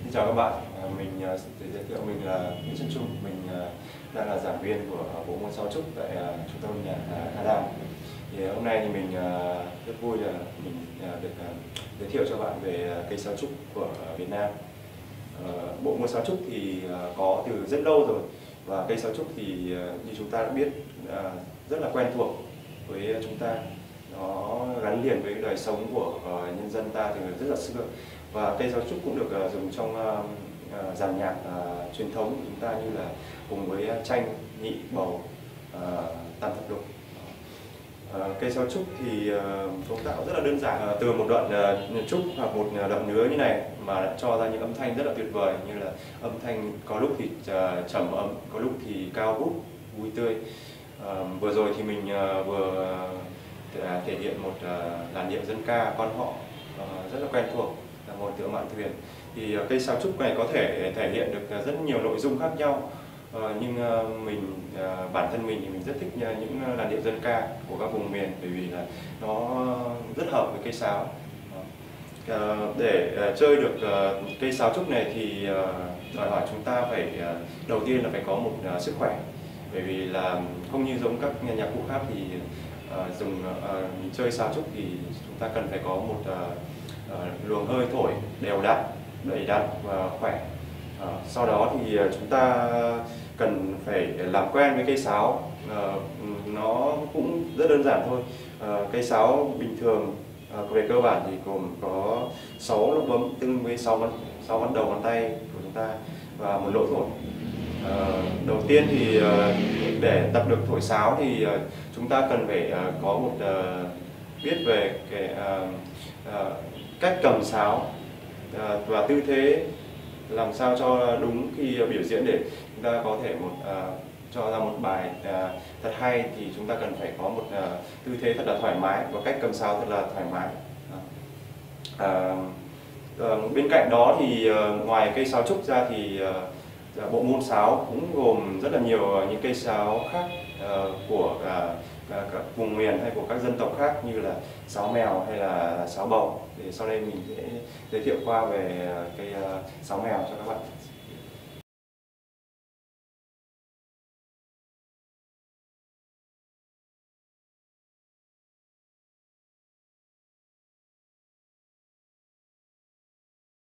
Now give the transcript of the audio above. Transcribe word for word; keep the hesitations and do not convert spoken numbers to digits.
Xin chào các bạn, à, mình à, tự giới thiệu mình là Nguyễn Xuân Trung, mình à, đang là giảng viên của bộ môn sáo trúc tại à, trung tâm âm nhạc à, Adam. Thì hôm nay thì mình à, rất vui là mình à, được à, giới thiệu cho bạn về à, cây sáo trúc của à, Việt Nam. À, bộ môn sáo trúc thì à, có từ rất lâu rồi, và cây sáo trúc thì à, như chúng ta đã biết à, rất là quen thuộc với chúng ta. Nó gắn liền với đời sống của uh, nhân dân ta từ rất là xưa, và cây sáo trúc cũng được uh, dùng trong uh, uh, dàn nhạc uh, truyền thống của chúng ta, như là cùng với uh, tranh, nhị, bầu, uh, tam thập lục. Uh, cây sáo trúc thì uh, cấu tạo rất là đơn giản, uh, từ một đoạn uh, trúc hoặc một đoạn nứa như này mà đã cho ra những âm thanh rất là tuyệt vời, như là âm thanh có lúc thì uh, trầm ấm, có lúc thì cao vút, vui tươi. Uh, vừa rồi thì mình uh, vừa thể hiện một uh, làn điệu dân ca quan họ uh, rất là quen thuộc, là một tựa mạn thuyền. Thì uh, cây sáo trúc này có thể thể hiện được uh, rất nhiều nội dung khác nhau, uh, nhưng uh, mình uh, bản thân mình thì mình rất thích uh, những làn điệu dân ca của các vùng miền, bởi vì là nó rất hợp với cây sáo. Uh, để uh, chơi được uh, cây sáo trúc này thì uh, đòi hỏi chúng ta phải uh, đầu tiên là phải có một uh, sức khỏe, bởi vì là không như giống các nhạc cụ khác thì uh, dùng uh, chơi sáo trúc thì chúng ta cần phải có một uh, uh, luồng hơi thổi đều đặn, đầy đặn và khỏe. Uh, sau đó thì uh, chúng ta cần phải làm quen với cây sáo. Uh, nó cũng rất đơn giản thôi. Uh, cây sáo bình thường uh, về cơ bản thì gồm có sáu nút bấm tương với sáu ngón sáu ngón đầu ngón tay của chúng ta và một lỗ thổi. Uh, đầu tiên thì uh, để tập được thổi sáo thì uh, chúng ta cần phải uh, có một uh, biết về cái uh, uh, cách cầm sáo uh, và tư thế làm sao cho đúng khi uh, biểu diễn, để chúng ta có thể một uh, cho ra một bài uh, thật hay, thì chúng ta cần phải có một uh, tư thế thật là thoải mái và cách cầm sáo thật là thoải mái. Uh, uh, bên cạnh đó thì uh, ngoài cây sáo trúc ra thì uh, bộ môn sáo cũng gồm rất là nhiều những cây sáo khác uh, của uh, các vùng miền hay của các dân tộc khác, như là sáo mèo hay là sáo bầu. Thì sau đây mình sẽ giới thiệu qua về cây uh, sáo mèo cho các bạn.